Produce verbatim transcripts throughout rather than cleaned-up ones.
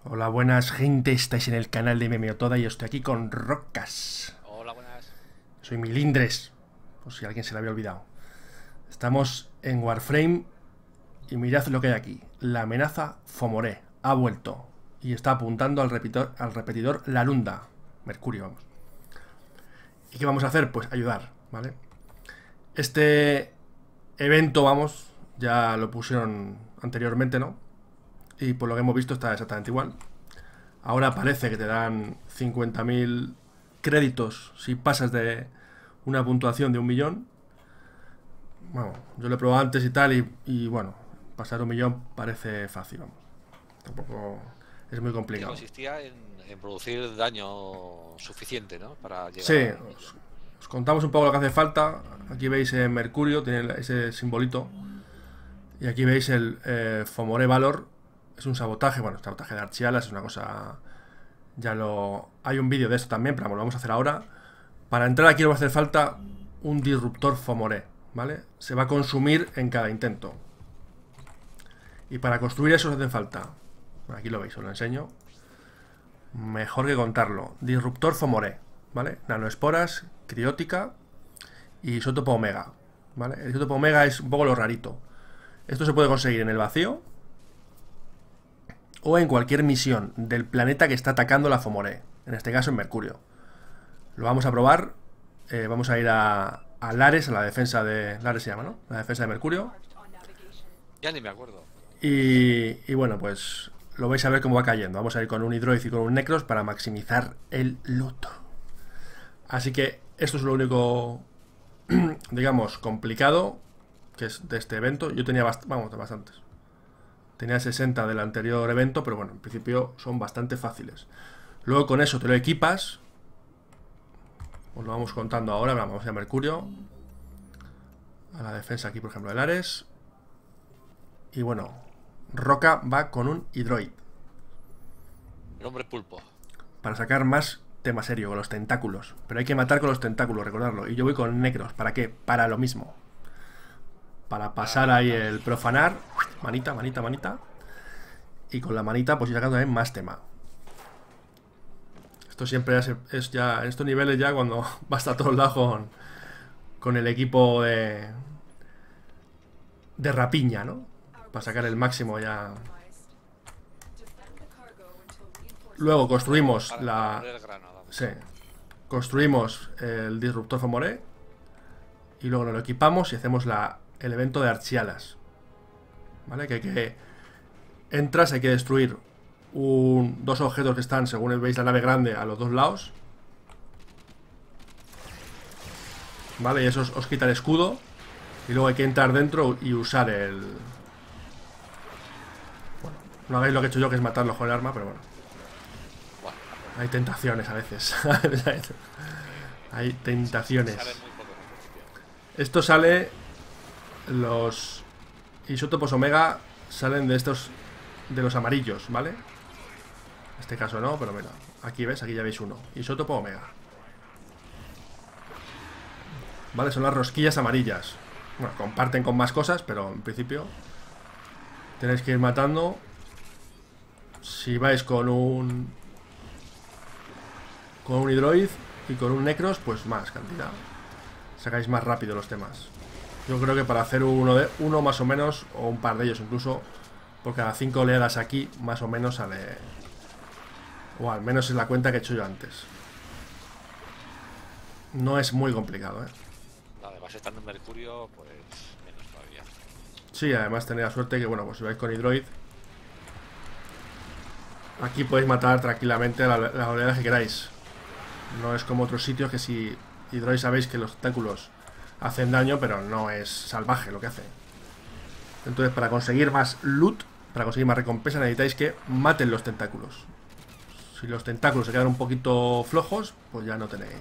Hola, buenas gente, estáis en el canal de Memeotoda y yo estoy aquí con Rocas. Hola, buenas. Soy Milindres, por si alguien se lo había olvidado. Estamos en Warframe y mirad lo que hay aquí. La amenaza Fomoré ha vuelto y está apuntando al repetidor, al repetidor La Lunda. Mercurio, vamos. ¿Y qué vamos a hacer? Pues ayudar, ¿vale? Este evento, vamos, ya lo pusieron anteriormente, ¿no? Y por lo que hemos visto está exactamente igual. Ahora parece que te dan cincuenta mil créditos si pasas de una puntuación de un millón. Bueno, yo lo he probado antes y tal y, y bueno, pasar un millón parece fácil, vamos. Tampoco es muy Que complicado. consistía en, en producir daño suficiente, ¿no? Para llegar Sí, al os, millón. os contamos un poco lo que hace falta. Aquí veis en Mercurio, tiene ese simbolito. Y aquí veis el eh, Fomoré Valor. Es un sabotaje, bueno, sabotaje de archialas, es una cosa. Ya lo. Hay un vídeo de esto también, pero lo vamos a hacer ahora. Para entrar aquí nos va a hacer falta un disruptor Fomoré, ¿vale? Se va a consumir en cada intento. Y para construir eso os hacen falta. Aquí lo veis, os lo enseño. Mejor que contarlo. Disruptor Fomoré, ¿vale? Nanoesporas, criótica y isótopo omega, ¿vale? El isótopo omega es un poco lo rarito. Esto se puede conseguir en el vacío o en cualquier misión del planeta que está atacando la Fomoré. En este caso en Mercurio. Lo vamos a probar. Eh, vamos a ir a, a Lares, a la defensa de... Lares se llama, ¿no? La defensa de Mercurio. Ya ni me acuerdo. Y, y bueno, pues lo vais a ver cómo va cayendo. Vamos a ir con un Hydroid y con un Necros para maximizar el loot. Así que esto es lo único, digamos, complicado que es de este evento. Yo tenía bast vamos, bastantes. Tenía sesenta del anterior evento, pero bueno, en principio son bastante fáciles. Luego con eso te lo equipas. Os lo vamos contando ahora. Vamos a ir a Mercurio. A la defensa aquí, por ejemplo, de Lares. Y bueno, Roca va con un Hydroid. El hombre pulpo. Para sacar más tema serio, con los tentáculos. Pero hay que matar con los tentáculos, recordarlo. Y yo voy con Necros. ¿Para qué? Para lo mismo. Para Para pasar ahí reventar. el profanar. Manita, manita, manita. Y con la manita pues ir sacando también más tema. Esto siempre es, es ya... En estos niveles ya cuando vas a todos lados con, con el equipo de... De rapiña, ¿no? Para sacar el máximo ya. Luego construimos Para, para la... moler el grano, vamos. Sí. Construimos el disruptor Fomoré. Y luego nos lo equipamos y hacemos la, el evento de archialas. ¿Vale? Que hay que... Entras, hay que destruir un, dos objetos que están, según veis la nave grande, a los dos lados. ¿Vale? Y eso os, os quita el escudo. Y luego hay que entrar dentro y usar el... Bueno, no hagáis lo que he hecho yo, que es matarlo con el arma, pero bueno. Bueno, Hay tentaciones a veces. Hay tentaciones. salen muy pocos en principio. Esto sale... Los isótopos omega salen de estos... De los amarillos, ¿vale? En este caso no, pero mira. Aquí ves, aquí ya veis uno. Isótopo omega. Vale, son las rosquillas amarillas. Bueno, comparten con más cosas, pero en principio tenéis que ir matando. Si vais con un Con un Hydroid y con un Necros, pues más cantidad. Sacáis más rápido los temas. Yo creo que para hacer uno, de, uno más o menos, o un par de ellos incluso, por cada cinco oleadas aquí, más o menos sale. O al menos es la cuenta que he hecho yo antes. No es muy complicado, ¿eh? Además, estando en Mercurio, pues menos todavía. Sí, además tenéis la suerte que, bueno, pues si vais con Hydroid, aquí podéis matar tranquilamente las la oleadas que queráis. No es como otros sitios que si Hydroid sabéis que los tentáculos hacen daño, pero no es salvaje lo que hace. Entonces, para conseguir más loot, para conseguir más recompensa, necesitáis que maten los tentáculos. Si los tentáculos se quedan un poquito flojos, pues ya no tenéis.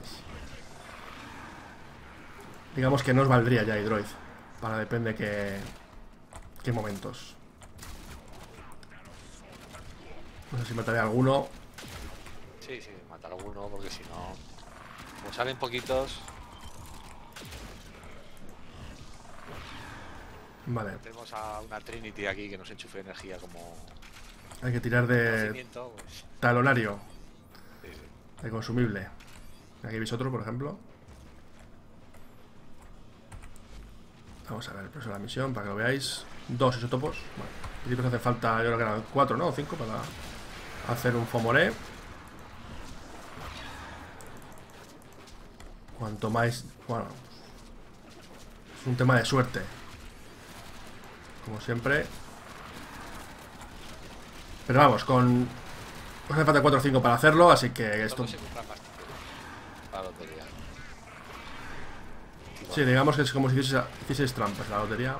Digamos que no os valdría ya Hydroid. Para depende qué, qué momentos. No sé si mataré a alguno. Sí, sí, matar a alguno, porque si no... Como salen poquitos... Vale. Tenemos a una Trinity aquí que nos enchufe energía como... Hay que tirar de Conocimiento, pues, talonario, sí, sí. de consumible. Aquí veis otro, por ejemplo. Vamos a ver el precio de la misión para que lo veáis. Dos isótopos. Bueno, en principio hace falta, yo creo que eran cuatro, ¿no? O cinco para hacer un Fomoré. Cuanto más... Bueno, es un tema de suerte. Como siempre. Pero vamos, con... Nos hace falta cuatro o cinco para hacerlo, así que esto... Luego se compran más para la lotería. Sí, digamos que es como si hicieses, hicieses trampas la lotería.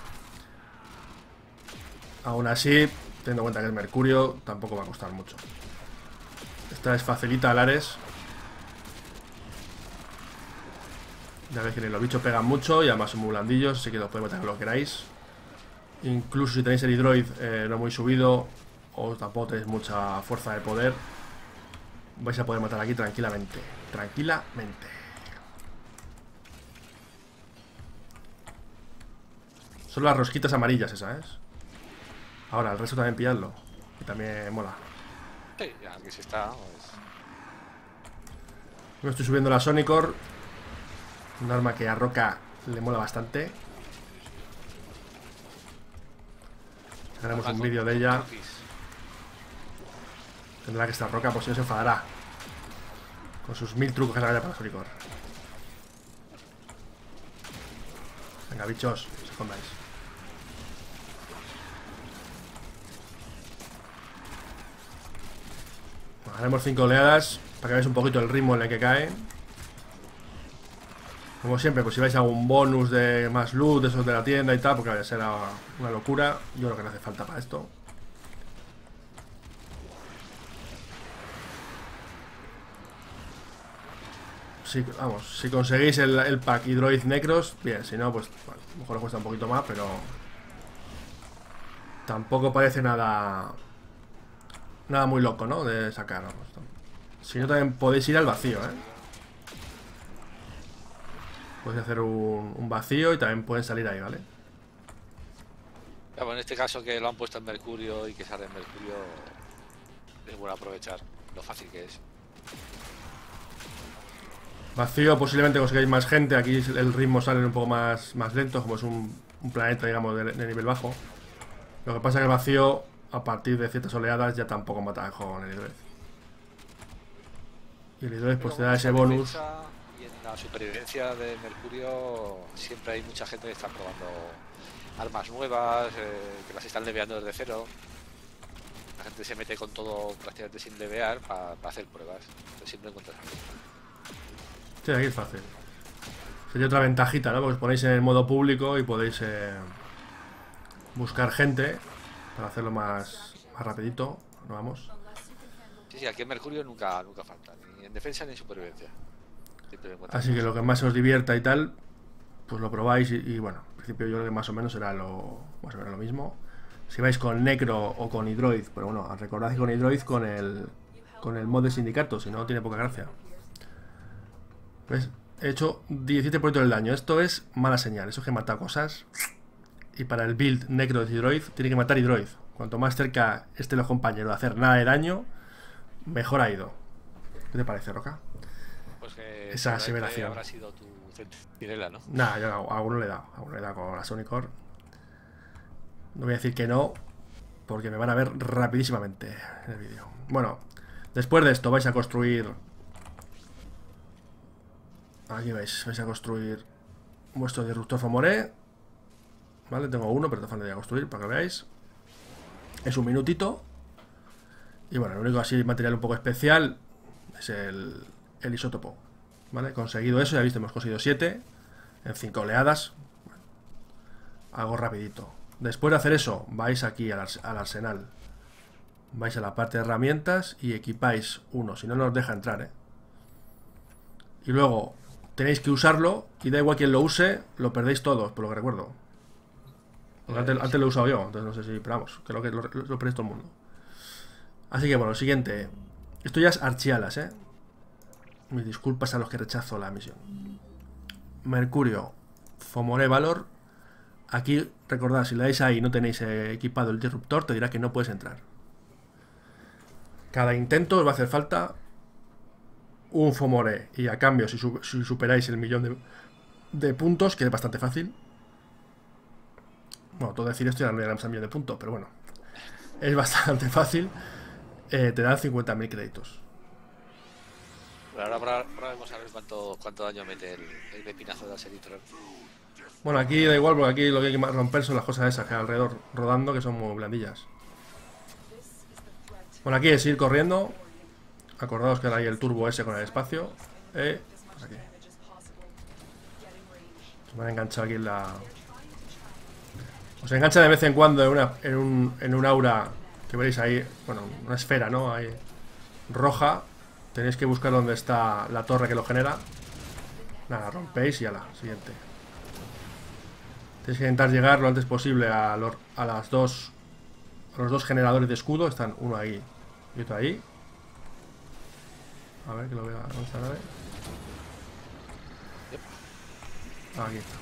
Aún así, teniendo en cuenta que es Mercurio, tampoco va a costar mucho. Esta es facilita alares. Ya veis que los bichos pegan mucho y además son muy blandillos, así que los podéis meter lo que queráis. Incluso si tenéis el hidroid eh, no muy subido o tampoco tenéis mucha fuerza de poder, vais a poder matar aquí tranquilamente. Tranquilamente. Son las rosquitas amarillas esas, ¿eh? Ahora, el resto también pilladlo, que también mola. Sí, ya que se está, pues... Yo estoy subiendo la Sonicor, un arma que a Roca le mola bastante. Haremos un vídeo de ella. Tendrá que estar Roca, pues si no se enfadará con sus mil trucos que se vaya para la Sonicor. Venga, bichos, se escondáis. Bueno, haremos cinco oleadas para que veáis un poquito el ritmo en el que cae. Como siempre, pues si vais a algún bonus de más loot, de esos de la tienda y tal, porque vaya a ser una locura. Yo creo que no hace falta para esto. Si, vamos, si conseguís el, el pack Hydroid Necros, bien, si no, pues bueno, a lo mejor os cuesta un poquito más, pero tampoco parece nada nada muy loco, ¿no? De sacar, vamos. Si no, también podéis ir al vacío, ¿eh? Podéis hacer un, un vacío y también pueden salir ahí, ¿vale? Ya, bueno, en este caso que lo han puesto en Mercurio y que sale en Mercurio, es bueno aprovechar lo fácil que es. Vacío, posiblemente consigáis más gente. Aquí el ritmo sale un poco más, más lento, como es un, un planeta, digamos, de, de nivel bajo. Lo que pasa es que el vacío, a partir de ciertas oleadas, ya tampoco mata el juego en el hidroid. Y el hidroid pues te da ese bonus. Y en la supervivencia de Mercurio siempre hay mucha gente que está probando armas nuevas, eh, que las están leveando desde cero. La gente se mete con todo prácticamente sin levear para pa hacer pruebas. Entonces siempre encuentras algo. Sí, aquí es fácil. Sería otra ventajita, ¿no? Porque os ponéis en el modo público y podéis eh, buscar gente para hacerlo más, más rapidito. ¿No vamos? Sí, sí, aquí en Mercurio nunca, nunca falta, ni en defensa ni en supervivencia. Así que lo que más os divierta y tal, pues lo probáis y, y bueno, en principio yo creo que más o menos será lo, más o menos lo mismo. Si vais con Necro o con Hydroid, pero bueno, recordad que con Hydroid con el, con el mod de sindicato, si no tiene poca gracia. ¿Ves? He hecho diecisiete por ciento del daño. Esto es mala señal. Eso es que mata cosas. Y para el build Necro de Hydroid, tiene que matar Hydroid. Cuanto más cerca esté los compañeros de hacer nada de daño, mejor ha ido. ¿Qué te parece, Roca? Pues que esa aseveración habrá sido tu centinela, ¿no? Nah, yo a, a uno le he dado. A uno le he dado con la Sonicor. No voy a decir que no, porque me van a ver rapidísimamente en el vídeo. Bueno, después de esto vais a construir... Aquí vais, vais a construir vuestro disruptor Fomoré. Vale, tengo uno, pero te falta ya construir para que veáis. Es un minutito. Y bueno, lo único así material un poco especial es el, el isótopo. Vale, conseguido eso, ya visto, hemos conseguido siete en cinco oleadas. Bueno, algo rapidito. Después de hacer eso, vais aquí al, ars al arsenal. Vais a la parte de herramientas y equipáis uno, si no, no os deja entrar, ¿eh? Y luego tenéis que usarlo y da igual quien lo use, lo perdéis todos, por lo que recuerdo. Porque antes, antes lo he usado yo, entonces no sé si, pero vamos, creo que lo, lo, lo perdéis todo el mundo. Así que bueno, lo siguiente. Esto ya es archialas, ¿eh? Mis disculpas a los que rechazo la misión. Mercurio, Fomoré Valor. Aquí, recordad, si le dais ahí y no tenéis eh, equipado el disruptor, te dirá que no puedes entrar. Cada intento os va a hacer falta un Fomoré. Y a cambio, si, su si superáis el millón de, de puntos, que es bastante fácil. Bueno, todo decir esto ya no le damos un millón de puntos, pero bueno. Es bastante fácil. Eh, te dan cincuenta mil créditos. Ahora probemos a ver cuánto, cuánto daño mete el, el pepinazo de Aserithron. Bueno, aquí da igual, porque aquí lo que hay que romper son las cosas esas que hay alrededor rodando, que son muy blandillas. Bueno, aquí es ir corriendo. Acordaos que ahora hay el turbo ese con el espacio. Eh, pues aquí. Se me han enganchado aquí en la... Os engancha de vez en cuando en, una, en, un, en un aura que veréis ahí. Bueno, una esfera, ¿no? Ahí roja. Tenéis que buscar dónde está la torre que lo genera. Nada, rompéis y ala, siguiente. Tenéis que intentar llegar lo antes posible a, los, a las dos a los dos generadores de escudo. Están uno ahí y otro ahí. A ver que lo vea. ¿Dónde está la nave? Aquí está.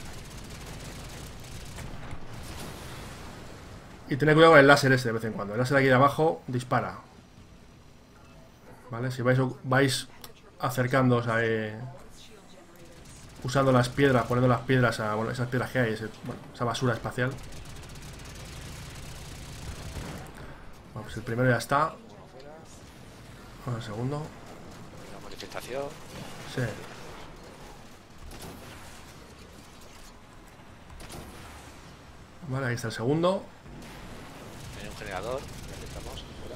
Y tened cuidado con el láser ese de vez en cuando. El láser aquí de abajo dispara. ¿Vale? Si vais, vais acercándoos a... Eh, usando las piedras, poniendo las piedras a... Bueno, esas piedras que hay, ese, bueno, esa basura espacial. Bueno, pues el primero ya está. Bueno, el segundo. La manifestación. Sí. Vale, ahí está el segundo. Hay un generador. Ya que estamos fuera.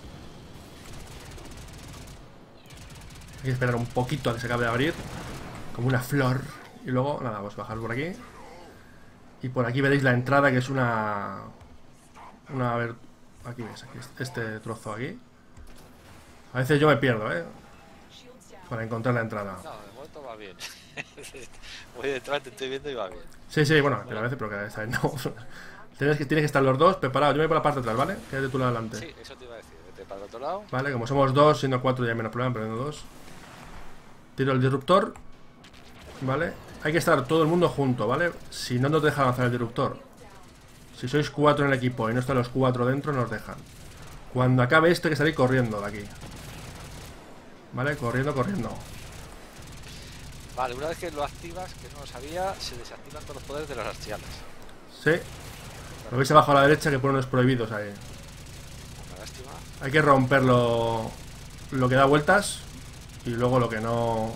Hay que esperar un poquito a que se acabe de abrir. Como una flor. Y luego, nada, vamos a bajar por aquí. Y por aquí veréis la entrada, que es una... Una... A ver... Aquí ves, aquí, este trozo aquí. A veces yo me pierdo, ¿eh? Para encontrar la entrada. No, de momento va bien. Voy detrás, te estoy viendo y va bien. Sí, sí, bueno, pero a veces, pero que esta vez no. Tienes que, tienes que estar los dos preparados. Yo me voy por la parte de atrás, ¿vale? Quédate tú adelante. Sí, eso te iba a decir. Vete para el otro lado. Vale, como somos dos, siendo cuatro ya hay menos problema, pero siendo dos. Tiro el disruptor. Vale. Hay que estar todo el mundo junto, ¿vale? Si no nos deja lanzar el disruptor. Si sois cuatro en el equipo y no están los cuatro dentro, nos dejan. Cuando acabe esto hay que salir corriendo de aquí. Vale, corriendo, corriendo. Vale, una vez que lo activas, que no lo sabía, se desactivan todos los poderes de los archiales. Sí. Lo veis abajo a la derecha que pone unos prohibidos ahí. Una lástima. Hay que romperlo, lo que da vueltas. Y luego lo que no...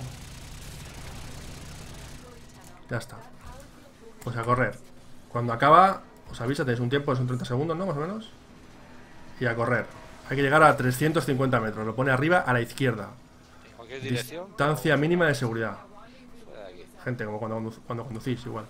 Ya está. Pues a correr. Cuando acaba, os avisa, tenéis un tiempo, son treinta segundos, ¿no? Más o menos. Y a correr. Hay que llegar a trescientos cincuenta metros. Lo pone arriba a la izquierda. En cualquier dirección. Distancia mínima de seguridad. Fuera de aquí. Gente, como cuando, condu cuando conducís, igual.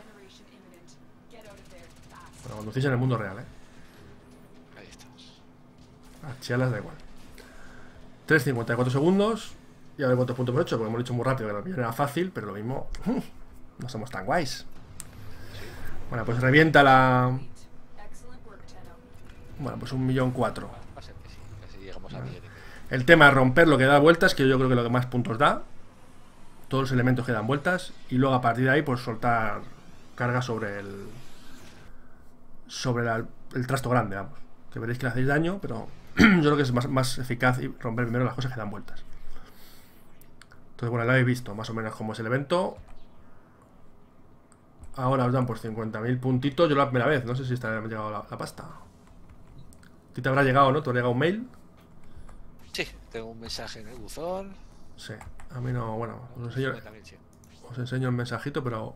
Cuando conducís en el mundo real, ¿eh? Ahí estamos. A chialas da igual. tres cincuenta y cuatro segundos. Y a ver cuántos puntos hemos hecho, porque hemos hecho muy rápido, que lo millón era fácil, pero lo mismo... No somos tan guays. Bueno, pues revienta la... Bueno, pues un millón cuatro. Va a ser que sí, casi llegamos a millón y medio. El tema es romper lo que da vueltas, que yo creo que lo que más puntos da. Todos los elementos que dan vueltas. Y luego a partir de ahí, pues soltar carga sobre el... Sobre la, el trasto grande, vamos. Que veréis que le hacéis daño, pero yo creo que es más, más eficaz y romper primero las cosas que dan vueltas. Entonces, bueno, lo habéis visto más o menos cómo es el evento. Ahora os dan por cincuenta mil puntitos. Yo la primera vez, no sé si está llegado la, la pasta. A ti te habrá llegado, ¿no? ¿Te habrá llegado un mail? Sí, tengo un mensaje en el buzón. Sí, a mí no, bueno, os enseño, También, sí. os enseño el mensajito, pero...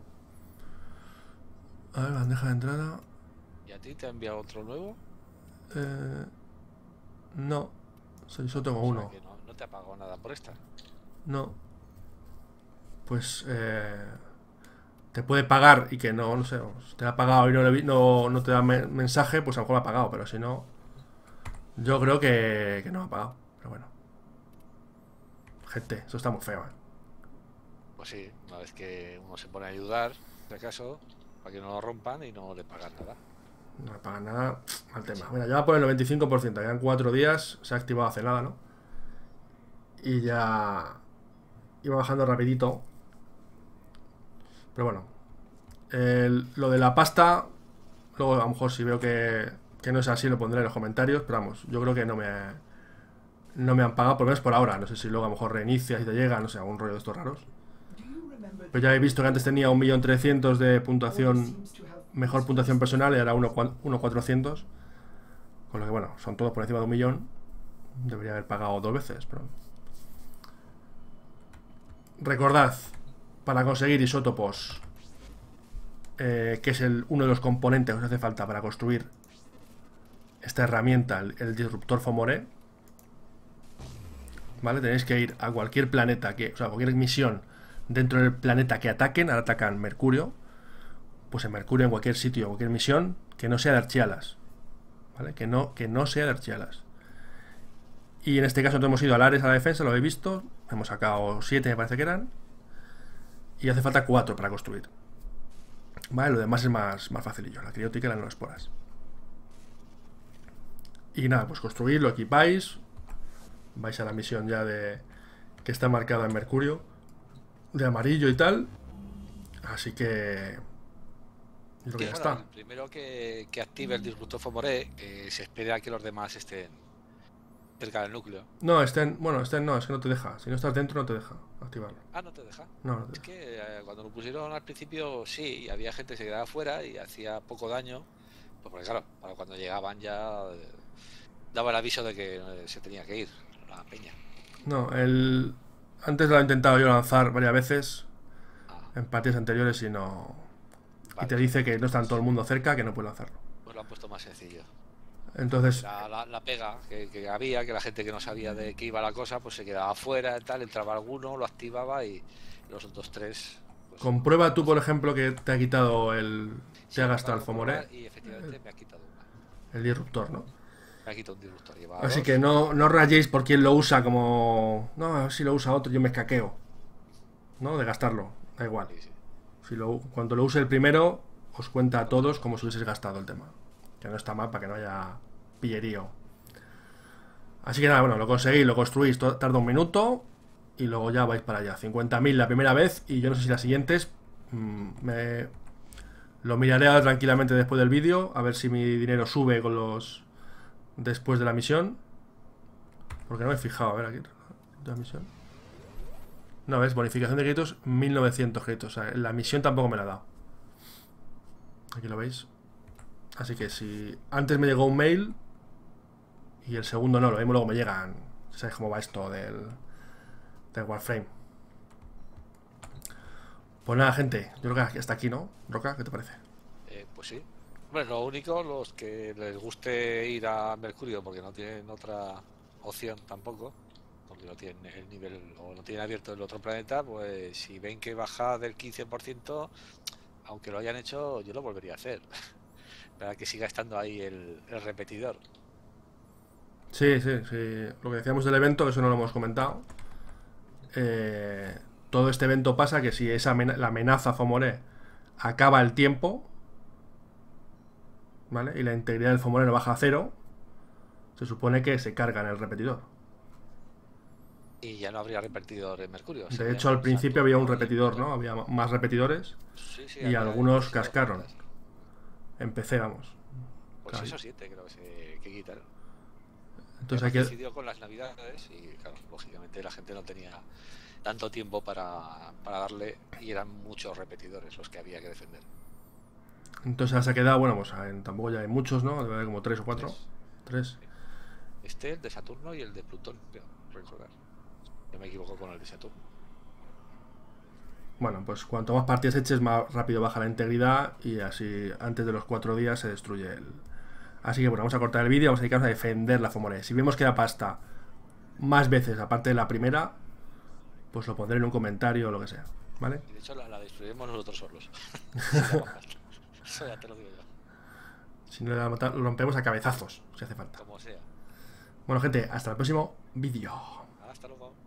A ver, bandeja de entrada. ¿Y a ti te ha enviado otro nuevo? Eh, no, yo solo tengo O sea, uno. que no, no te ha pagado nada por esta. No. Pues, eh... te puede pagar y que no, no sé, si te ha pagado y no, le, no, no te da me, mensaje, pues a lo mejor lo ha pagado, pero si no, yo creo que, que no ha pagado, pero bueno. Gente, eso está muy feo, ¿eh? Pues sí, una vez que uno se pone a ayudar, de acaso, para que no lo rompan y no le pagan nada. No le pagan nada, mal tema. Mira, ya va por el noventa y cinco por ciento, quedan cuatro días, se ha activado hace nada, ¿no? Y ya iba bajando rapidito. Pero bueno, el, lo de la pasta, luego a lo mejor si veo que, que no es así lo pondré en los comentarios, pero vamos, yo creo que no me no me han pagado, por lo menos por ahora. No sé si luego a lo mejor reinicias y te llega, no sé, algún rollo de estos raros. Pero ya he visto que antes tenía un millón trescientos de puntuación, mejor puntuación personal, y ahora uno millón cuatrocientos. Con lo que, bueno, son todos por encima de un millón. Debería haber pagado dos veces, pero... Recordad, para conseguir isótopos, eh, que es el, uno de los componentes que os hace falta para construir esta herramienta, el, el disruptor Fomoré, ¿vale? Tenéis que ir a cualquier planeta, que, o sea, cualquier misión dentro del planeta que ataquen. Ahora atacan Mercurio. Pues en Mercurio, en cualquier sitio, cualquier misión, que no sea de Archialas, ¿vale? Que no, que no sea de Archialas. Y en este caso nosotros hemos ido al Ares, a la defensa, lo habéis visto. Hemos sacado siete, me parece que eran. Y hace falta cuatro para construir. Vale, lo demás es más, más facilillo. La criótica y las nanoesporas. Y nada, pues construir, lo equipáis. Vais a la misión ya de... que está marcada en Mercurio, de amarillo y tal. Así que... yo creo que ya bueno, está. el primero que, que active el disruptor Fomoré, eh, se espera que los demás estén cerca del núcleo. No, estén, bueno, estén no, es que no te deja. Si no estás dentro no te deja activarlo. Ah, ¿no te deja? No, no te Es deja. que eh, cuando lo pusieron al principio sí, y había gente que se quedaba fuera y hacía poco daño. Pues porque claro, para cuando llegaban ya eh, daba el aviso de que eh, se tenía que ir la peña. No, el... antes lo he intentado yo lanzar varias veces Ah, en partidas anteriores y no... y vale, te dice que no está todo el mundo cerca, que no puedes lanzarlo. pues lo han puesto más sencillo. Entonces, La, la, la pega que, que había, que la gente que no sabía de qué iba la cosa, pues se quedaba afuera y tal, entraba alguno, lo activaba y los otros tres... Pues, comprueba tú, por ejemplo, que te ha quitado el... sí, te ha me gastado el acabo de comprobar Fomoré, y efectivamente me ha quitado una. el disruptor, ¿no? Me ha quitado un disruptor. Llevaba Así dos. que no, no rayéis por quién lo usa como... no, a ver si lo usa otro, yo me escaqueo, ¿no? De gastarlo, da igual. Sí, sí. Si lo, cuando lo use el primero, os cuenta a todos como si hubieses gastado el tema. Que no está mal para que no haya pillerío. Así que nada, bueno, lo conseguís, lo construís, to- tarda un minuto y luego ya vais para allá. cincuenta mil la primera vez y yo no sé si las siguientes mmm, me... lo miraré ahora tranquilamente después del vídeo, a ver si mi dinero sube con los... después de la misión. Porque no me he fijado, a ver aquí. La misión. No, ves, bonificación de créditos, mil novecientos créditos. O sea, la misión tampoco me la ha dado. Aquí lo veis. Así que si antes me llegó un mail y el segundo no, lo mismo luego me llegan. ¿Sabéis cómo va esto del, del Warframe? Pues nada, gente, yo creo que hasta aquí, ¿no? Roca, ¿qué te parece? Eh, pues sí. Bueno, lo único, los que les guste ir a Mercurio porque no tienen otra opción tampoco, porque no tienen el nivel o no tienen abierto el otro planeta, pues si ven que baja del quince por ciento, aunque lo hayan hecho, yo lo volvería a hacer. Para que siga estando ahí el, el repetidor. Sí, sí, sí. Lo que decíamos del evento, eso no lo hemos comentado. Eh, todo este evento pasa que si esa amena- la amenaza Fomoré acaba el tiempo, ¿vale? Y la integridad del Fomoré no baja a cero, se supone que se carga en el repetidor. Y ya no habría repetidor en Mercurio. De sería hecho, al un principio había un Saturno y repetidor, Plutón. ¿no? Había ma- más repetidores Sí, sí, y había algunos demasiados cascaron. planetas. En P C, vamos. Pues Claro. eso siete creo que se que quitaron. Entonces hay Además que... coincidió con las navidades y claro, lógicamente la gente no tenía tanto tiempo para, para darle y eran muchos repetidores los que había que defender. Entonces ahora se ha quedado, bueno, pues en, tampoco ya hay muchos, ¿no? Debe haber como tres o cuatro. Tres. Tres. Este, el de Saturno y el de Plutón, creo recordar. Yo me equivoco con el de Saturno. Bueno, pues cuanto más partidas eches, más rápido baja la integridad y así antes de los cuatro días se destruye el... Así que bueno, vamos a cortar el vídeo y vamos a dedicarnos a defender la Fomoré. Si vemos que da pasta más veces, aparte de la primera, pues lo pondré en un comentario o lo que sea, ¿vale? Y de hecho la, la destruiremos nosotros solos. Eso ya te lo digo yo. Si no le damos- lo rompemos a cabezazos, si hace falta. Como sea. Bueno, gente, hasta el próximo vídeo. Hasta luego.